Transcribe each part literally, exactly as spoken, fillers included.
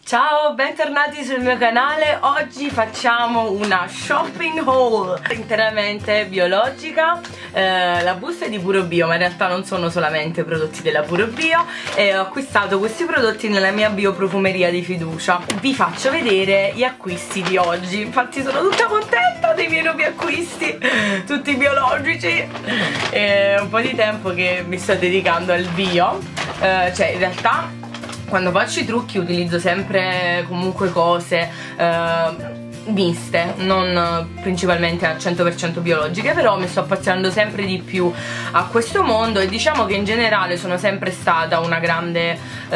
Ciao, bentornati sul mio canale. Oggi facciamo una shopping haul interamente biologica. eh, La busta è di Puro Bio, ma in realtà non sono solamente prodotti della Puro Bio, e ho acquistato questi prodotti nella mia bioprofumeria di fiducia. Vi faccio vedere gli acquisti di oggi. Infatti sono tutta contenta dei miei nuovi acquisti, tutti biologici. È un po' di tempo che mi sto dedicando al bio, eh, cioè in realtà quando faccio i trucchi utilizzo sempre comunque cose eh, miste, non principalmente al cento per cento biologiche, però mi sto appassionando sempre di più a questo mondo, e diciamo che in generale sono sempre stata una grande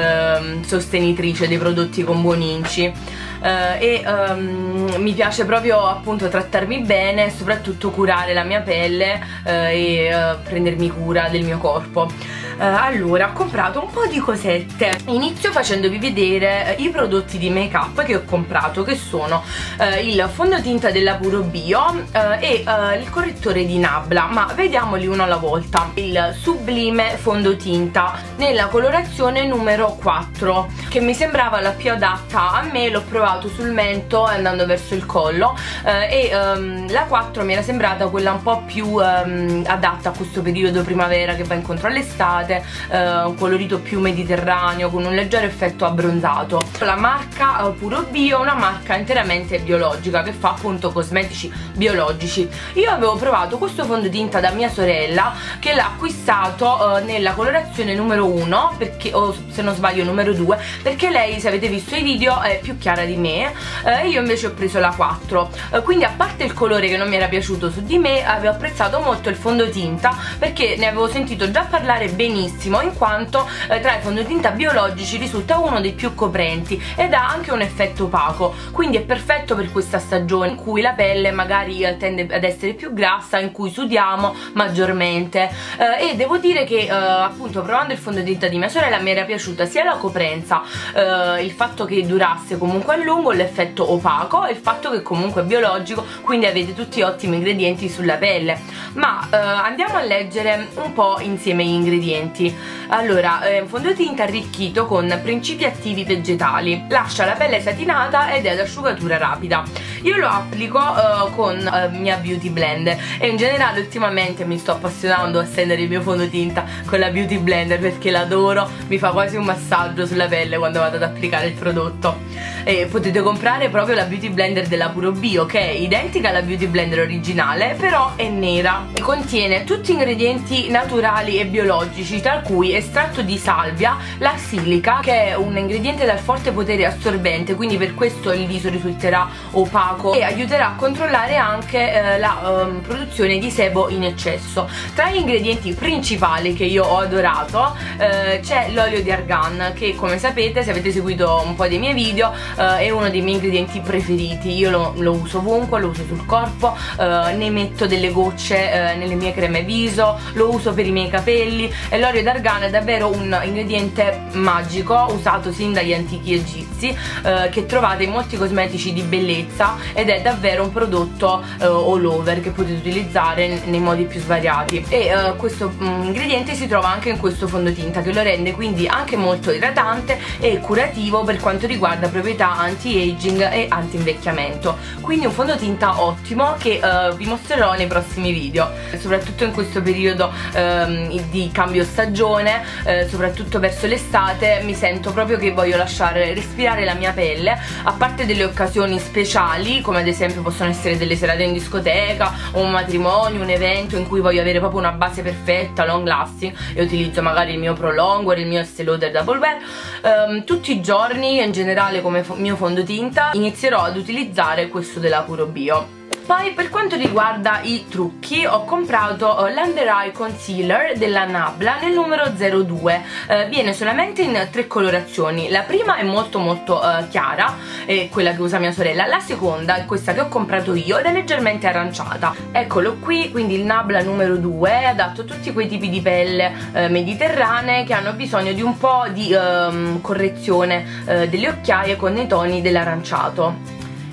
eh, sostenitrice dei prodotti con buoni inci. Uh, e um, mi piace proprio appunto trattarmi bene e soprattutto curare la mia pelle uh, e uh, prendermi cura del mio corpo. Uh, allora, ho comprato un po' di cosette. Inizio facendovi vedere uh, i prodotti di make up che ho comprato, che sono uh, il fondotinta della Puro Bio uh, e uh, il correttore di Nabla, ma vediamoli uno alla volta. Il Sublime fondotinta nella colorazione numero quattro, che mi sembrava la più adatta a me. L'ho provato sul mento andando verso il collo eh, e um, la quattro mi era sembrata quella un po' più um, adatta a questo periodo primavera che va incontro all'estate, eh, un colorito più mediterraneo con un leggero effetto abbronzato. La marca uh, Puro Bio è una marca interamente biologica che fa appunto cosmetici biologici. Io avevo provato questo fondotinta da mia sorella, che l'ha acquistato uh, nella colorazione numero uno, perché, o se non sbaglio numero due, perché lei, se avete visto i video, è più chiara di me, eh, io invece ho preso la quattro, eh, quindi a parte il colore che non mi era piaciuto su di me, avevo apprezzato molto il fondotinta perché ne avevo sentito già parlare benissimo, in quanto eh, tra i fondotinta biologici risulta uno dei più coprenti ed ha anche un effetto opaco, quindi è perfetto per questa stagione in cui la pelle magari eh, tende ad essere più grassa, in cui sudiamo maggiormente, eh, e devo dire che eh, appunto provando il fondotinta di mia sorella mi era piaciuta sia la coprenza, eh, il fatto che durasse comunque a lungo, l'effetto opaco e il fatto che comunque è biologico, quindi avete tutti ottimi ingredienti sulla pelle. Ma eh, andiamo a leggere un po' insieme gli ingredienti. Allora, eh, fondotinta arricchito con principi attivi vegetali, lascia la pelle satinata ed è ad asciugatura rapida. Io lo applico eh, con eh, mia Beauty Blender, e in generale ultimamente mi sto appassionando a stendere il mio fondotinta con la Beauty Blender perché l'adoro, mi fa quasi un massaggio sulla pelle quando vado ad applicare il prodotto. E potete comprare proprio la Beauty Blender della Puro Bio, che è identica alla Beauty Blender originale, però è nera e contiene tutti ingredienti naturali e biologici, tra cui estratto di salvia, la silica, che è un ingrediente dal forte potere assorbente, quindi per questo il viso risulterà opaco e aiuterà a controllare anche eh, la um, produzione di sebo in eccesso. Tra gli ingredienti principali che io ho adorato eh, c'è l'olio di argan, che come sapete, se avete seguito un po' dei miei video, Uh, è uno dei miei ingredienti preferiti. Io lo, lo uso ovunque, lo uso sul corpo, uh, ne metto delle gocce uh, nelle mie creme viso, lo uso per i miei capelli, e l'olio d'argan è davvero un ingrediente magico usato sin dagli antichi egizi, uh, che trovate in molti cosmetici di bellezza, ed è davvero un prodotto uh, all over che potete utilizzare nei modi più svariati. E uh, questo um, ingrediente si trova anche in questo fondotinta, che lo rende quindi anche molto idratante e curativo per quanto riguarda proprietà anti-aging e anti-invecchiamento. Quindi un fondotinta ottimo che uh, vi mostrerò nei prossimi video, soprattutto in questo periodo um, di cambio stagione, uh, soprattutto verso l'estate. Mi sento proprio che voglio lasciare respirare la mia pelle, a parte delle occasioni speciali come ad esempio possono essere delle serate in discoteca, un matrimonio, un evento in cui voglio avere proprio una base perfetta, long lasting, e utilizzo magari il mio Pro Longwear, il mio Estée Lauder Double Wear. Um, tutti i giorni in generale come mio fondotinta inizierò ad utilizzare questo della Puro Bio. Poi per quanto riguarda i trucchi, ho comprato uh, l'Under Eye Concealer della Nabla nel numero zero due, uh, viene solamente in tre colorazioni. La prima è molto molto uh, chiara, è quella che usa mia sorella, la seconda è questa che ho comprato io ed è leggermente aranciata. Eccolo qui, quindi il Nabla numero due è adatto a tutti quei tipi di pelle uh, mediterranee che hanno bisogno di un po' di uh, correzione uh, delle occhiaie con i toni dell'aranciato.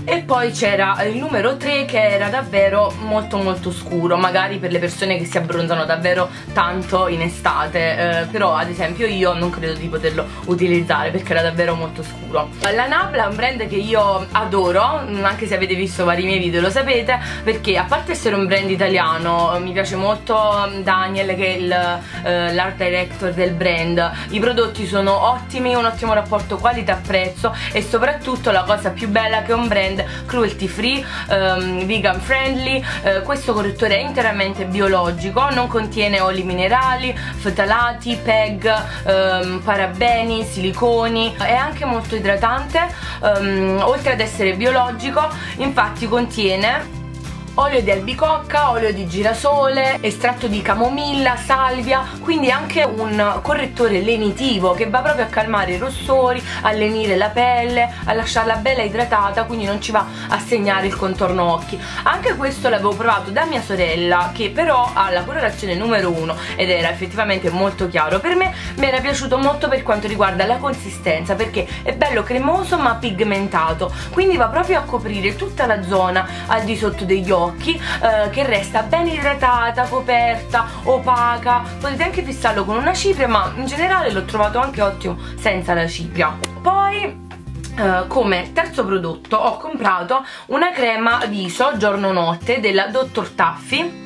E poi c'era il numero tre che era davvero molto molto scuro, magari per le persone che si abbronzano davvero tanto in estate, eh, però ad esempio io non credo di poterlo utilizzare perché era davvero molto scuro. La Nabla è un brand che io adoro, anche se avete visto vari miei video lo sapete, perché a parte essere un brand italiano mi piace molto Daniel, che è il, uh, l'art director del brand. I prodotti sono ottimi, un ottimo rapporto qualità-prezzo e soprattutto la cosa più bella che è un brand cruelty free, um, vegan friendly. Uh, questo correttore è interamente biologico, non contiene oli minerali, ftalati, P E G, um, parabeni, siliconi, è anche molto idratante, um, oltre ad essere biologico infatti contiene olio di albicocca, olio di girasole, estratto di camomilla, salvia, quindi anche un correttore lenitivo che va proprio a calmare i rossori, a lenire la pelle, a lasciarla bella idratata, quindi non ci va a segnare il contorno occhi. Anche questo l'avevo provato da mia sorella, che però ha la colorazione numero uno ed era effettivamente molto chiaro. Per me mi era piaciuto molto per quanto riguarda la consistenza, perché è bello cremoso ma pigmentato, quindi va proprio a coprire tutta la zona al di sotto degli occhi, eh, che resta ben idratata, coperta, opaca. Potete anche fissarlo con una cipria, ma in generale l'ho trovato anche ottimo senza la cipria. Poi Uh, come terzo prodotto ho comprato una crema viso giorno notte della dottor Taffy,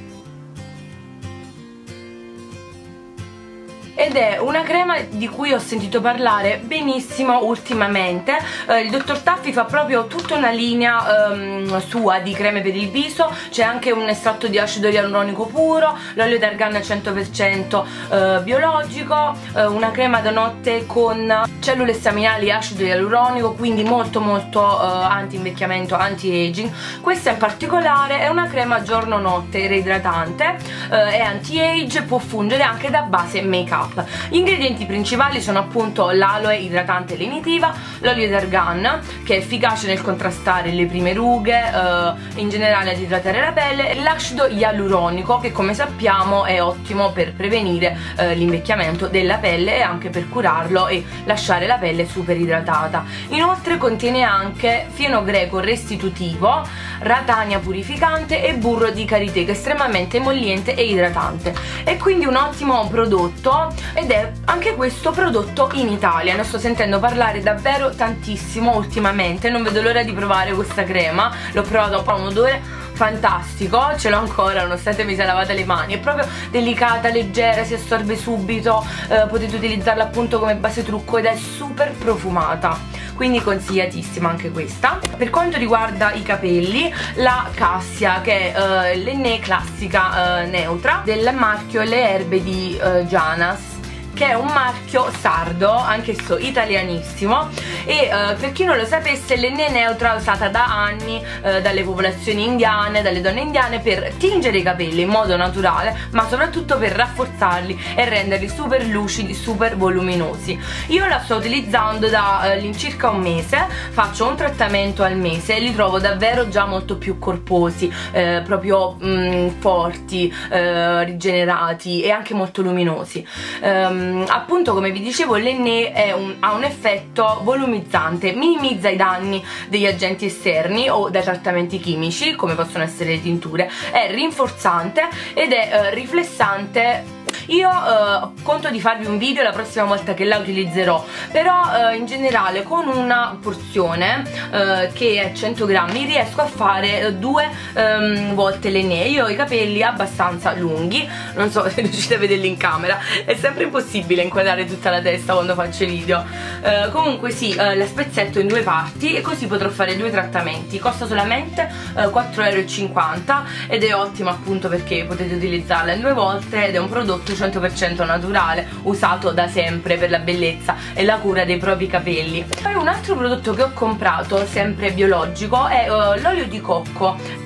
ed è una crema di cui ho sentito parlare benissimo ultimamente. eh, il dottor Taffy fa proprio tutta una linea um, sua di creme per il viso, c'è anche un estratto di acido ialuronico puro, l'olio d'argan cento per cento uh, biologico, uh, una crema da notte con cellule staminali e acido ialuronico, quindi molto molto uh, anti-invecchiamento, anti-aging. Questa in particolare è una crema giorno notte reidratante, uh, è anti-age, può fungere anche da base make up. Gli ingredienti principali sono appunto l'aloe idratante e lenitiva, l'olio d'argan che è efficace nel contrastare le prime rughe, eh, in generale ad idratare la pelle, e l'acido ialuronico che come sappiamo è ottimo per prevenire eh, l'invecchiamento della pelle e anche per curarlo e lasciare la pelle super idratata. Inoltre contiene anche fieno greco restitutivo, ratania purificante e burro di karité che è estremamente emolliente e idratante. È quindi un ottimo prodotto ed è anche questo prodotto in Italia. Ne sto sentendo parlare davvero tantissimo ultimamente, non vedo l'ora di provare questa crema. L'ho provato un po', un odore fantastico, ce l'ho ancora nonostante mi sia lavata le mani, è proprio delicata, leggera, si assorbe subito, eh, potete utilizzarla appunto come base trucco ed è super profumata, quindi consigliatissima anche questa. Per quanto riguarda i capelli, la Cassia, che è uh, l'Enné classica uh, neutra del marchio Le Erbe di uh, Janas, che è un marchio sardo, anch'esso italianissimo, e uh, per chi non lo sapesse, l'Enné neutra è usata da anni uh, dalle popolazioni indiane, dalle donne indiane, per tingere i capelli in modo naturale, ma soprattutto per rafforzarli e renderli super lucidi, super voluminosi. Io la sto utilizzando da uh, all'incirca un mese, faccio un trattamento al mese e li trovo davvero già molto più corposi, eh, proprio mh, forti, eh, rigenerati e anche molto luminosi. Um, appunto, come vi dicevo, l'Enné un, ha un effetto volumizzante, minimizza i danni degli agenti esterni o dai trattamenti chimici come possono essere le tinture, è rinforzante ed è eh, riflessante. Io eh, conto di farvi un video la prossima volta che la utilizzerò, però eh, in generale con una porzione eh, che è cento grammi riesco a fare eh, due ehm, volte l'Enné. Io ho i capelli abbastanza lunghi, non so se riuscite a vederli in camera, è sempre impossibile inquadrare tutta la testa quando faccio i video. Eh, comunque sì, eh, la spezzetto in due parti e così potrò fare due trattamenti. Costa solamente eh, quattro e cinquanta euro ed è ottima appunto perché potete utilizzarla in due volte ed è un prodotto cento per cento naturale, usato da sempre per la bellezza e la cura dei propri capelli. Poi un altro prodotto che ho comprato, sempre biologico, è uh, l'olio di cocco.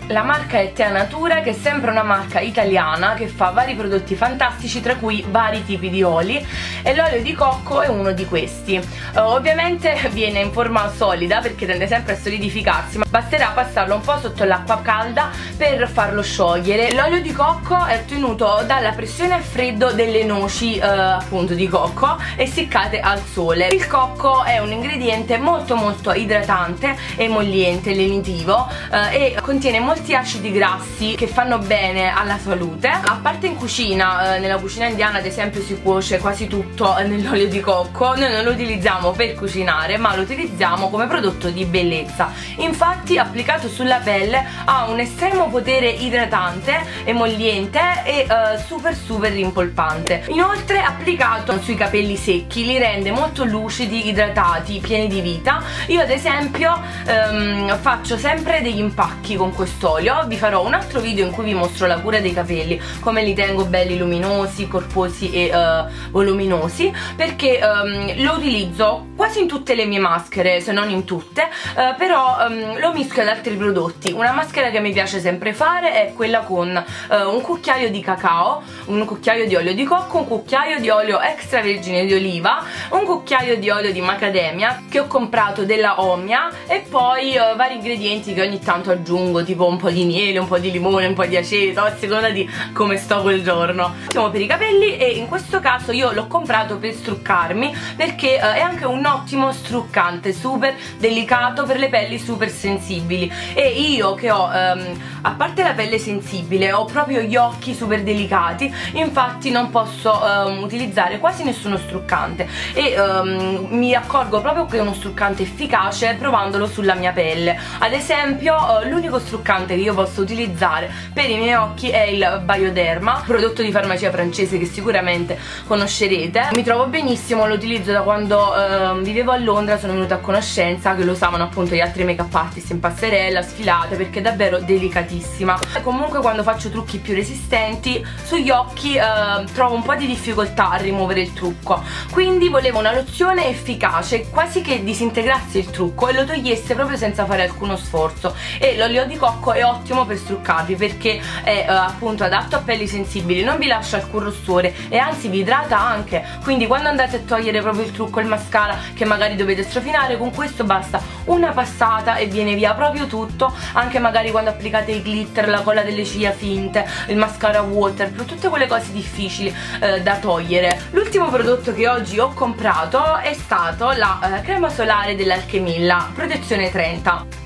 La marca è Tea Natura, che è sempre una marca italiana che fa vari prodotti fantastici, tra cui vari tipi di oli, e l'olio di cocco è uno di questi. uh, Ovviamente viene in forma solida perché tende sempre a solidificarsi, ma basterà passarlo un po' sotto l'acqua calda per farlo sciogliere. L'olio di cocco è ottenuto dalla pressione a freddo delle noci uh, appunto di cocco essiccate al sole. Il cocco è un ingrediente molto molto idratante, emolliente, lenitivo uh, e contiene molti molti acidi grassi che fanno bene alla salute. A parte in cucina, eh, nella cucina indiana ad esempio si cuoce quasi tutto nell'olio di cocco. Noi non lo utilizziamo per cucinare, ma lo utilizziamo come prodotto di bellezza. Infatti applicato sulla pelle ha un estremo potere idratante, emolliente e eh, super super rimpolpante. Inoltre applicato sui capelli secchi li rende molto lucidi, idratati, pieni di vita. Io ad esempio ehm, faccio sempre degli impacchi con questo olio. Vi farò un altro video in cui vi mostro la cura dei capelli, come li tengo belli luminosi, corposi e uh, voluminosi, perché um, lo utilizzo quasi in tutte le mie maschere, se non in tutte, uh, però um, lo mischio ad altri prodotti. Una maschera che mi piace sempre fare è quella con uh, un cucchiaio di cacao, un cucchiaio di olio di cocco, un cucchiaio di olio extravergine di oliva, un cucchiaio di olio di macadamia che ho comprato della Omia, e poi uh, vari ingredienti che ogni tanto aggiungo, tipo un po' di miele, un po' di limone, un po' di aceto, a seconda di come sto quel giorno. Siamo per i capelli, e in questo caso io l'ho comprato per struccarmi, perché uh, è anche un ottimo struccante, super delicato per le pelli super sensibili. E io che ho, um, a parte la pelle sensibile, ho proprio gli occhi super delicati, infatti non posso um, utilizzare quasi nessuno struccante, e um, mi accorgo proprio che è uno struccante efficace provandolo sulla mia pelle. Ad esempio uh, l'unico struccante che io posso utilizzare per i miei occhi è il Bioderma, prodotto di farmacia francese che sicuramente conoscerete. Mi trovo benissimo, lo utilizzo da quando eh, vivevo a Londra, sono venuta a conoscenza che lo usavano appunto gli altri make up artist in passerella, sfilate, perché è davvero delicatissima. E comunque quando faccio trucchi più resistenti sugli occhi eh, trovo un po' di difficoltà a rimuovere il trucco, quindi volevo una lozione efficace, quasi che disintegrasse il trucco e lo togliesse proprio senza fare alcuno sforzo. E l'olio di cocco è ottimo per struccarvi perché è uh, appunto adatto a pelli sensibili, non vi lascia alcun rossore e anzi vi idrata anche, quindi quando andate a togliere proprio il trucco, il mascara che magari dovete strofinare, con questo basta una passata e viene via proprio tutto. Anche magari quando applicate i glitter, la colla delle ciglia finte, il mascara waterproof, tutte quelle cose difficili uh, da togliere. L'ultimo prodotto che oggi ho comprato è stato la uh, crema solare dell'Alchemilla Protezione trenta.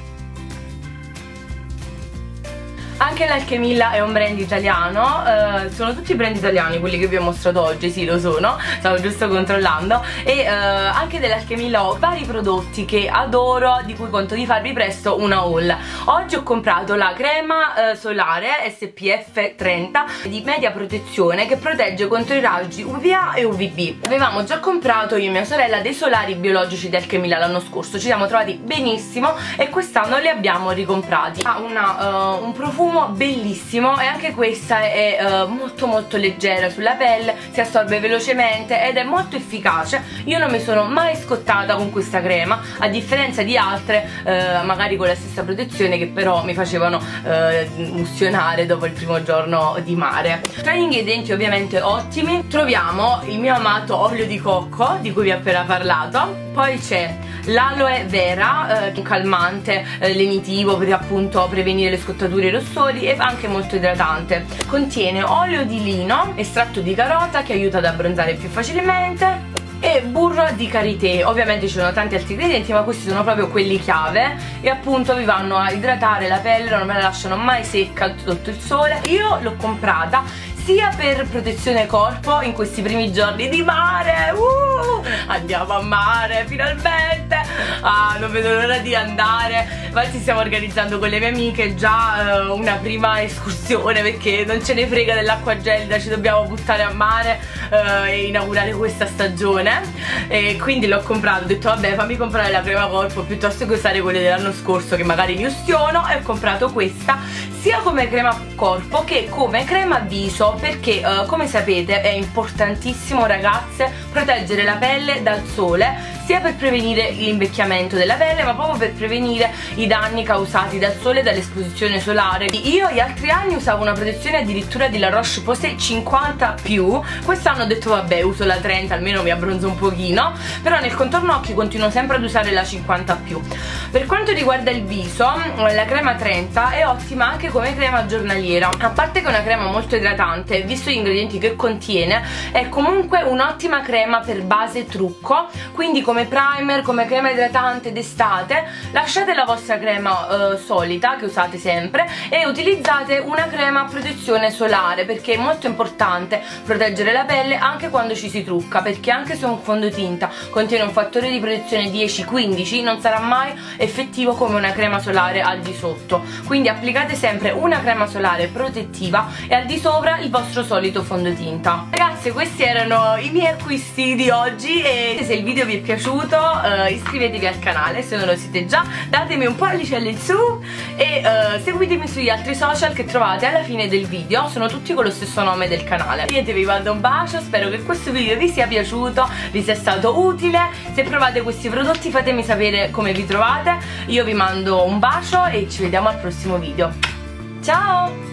Anche l'Alchemilla è un brand italiano, eh, sono tutti brand italiani quelli che vi ho mostrato oggi, sì lo sono, stavo giusto controllando, e eh, anche dell'Alchemilla ho vari prodotti che adoro, di cui conto di farvi presto una haul. Oggi ho comprato la crema eh, solare S P F trenta di media protezione che protegge contro i raggi U V A e U V B. Avevamo già comprato io e mia sorella dei solari biologici di Alchemilla l'anno scorso, ci siamo trovati benissimo e quest'anno li abbiamo ricomprati. Ha una, uh, un profumo bellissimo, e anche questa è uh, molto molto leggera sulla pelle, si assorbe velocemente ed è molto efficace. Io non mi sono mai scottata con questa crema, a differenza di altre uh, magari con la stessa protezione, che però mi facevano uh, mustionare dopo il primo giorno di mare. Tra gli ingredienti ovviamente ottimi troviamo il mio amato olio di cocco di cui vi ho appena parlato, poi c'è l'aloe vera, eh, un calmante, eh, lenitivo per appunto prevenire le scottature e i rossori, e anche molto idratante. Contiene olio di lino, estratto di carota che aiuta ad abbronzare più facilmente, e burro di karité. Ovviamente ci sono tanti altri ingredienti, ma questi sono proprio quelli chiave, e appunto vi vanno a idratare la pelle, non me la lasciano mai secca sotto il sole. Io l'ho comprata sia per protezione corpo in questi primi giorni di mare, uh, andiamo a mare finalmente, ah, non vedo l'ora di andare. Infatti stiamo organizzando con le mie amiche già uh, una prima escursione, perché non ce ne frega dell'acqua gelida, ci dobbiamo buttare a mare uh, e inaugurare questa stagione. E quindi l'ho comprato, ho detto vabbè, fammi comprare la crema corpo piuttosto che usare quelle dell'anno scorso che magari mi ustiono, e ho comprato questa sia come crema corpo che come crema viso, perché uh, come sapete è importantissimo, ragazze, proteggere la pelle dal sole, sia per prevenire l'invecchiamento della pelle ma proprio per prevenire i danni causati dal sole e dall'esposizione solare. Io gli altri anni usavo una protezione addirittura di La Roche-Posay cinquanta più, quest'anno ho detto vabbè uso la trenta, almeno mi abbronzo un pochino, però nel contorno occhi continuo sempre ad usare la cinquanta più. Per quanto riguarda il viso, la crema trenta è ottima anche come crema giornaliera, a parte che è una crema molto idratante, visto gli ingredienti che contiene, è comunque un'ottima crema per base trucco, quindi come primer, come crema idratante d'estate lasciate la vostra crema eh, solita che usate sempre e utilizzate una crema a protezione solare, perché è molto importante proteggere la pelle anche quando ci si trucca, perché anche se un fondotinta contiene un fattore di protezione dieci quindici non sarà mai effettivo come una crema solare al di sotto, quindi applicate sempre una crema solare protettiva e al di sopra il vostro solito fondotinta. Ragazze, questi erano i miei acquisti di oggi e se il video vi è piaciuto Uh, iscrivetevi al canale se non lo siete già, datemi un pollice in su e uh, seguitemi sugli altri social che trovate alla fine del video, sono tutti con lo stesso nome del canale. Niente, vi mando un bacio, spero che questo video vi sia piaciuto, vi sia stato utile. Se provate questi prodotti fatemi sapere come vi trovate, io vi mando un bacio e ci vediamo al prossimo video. Ciao!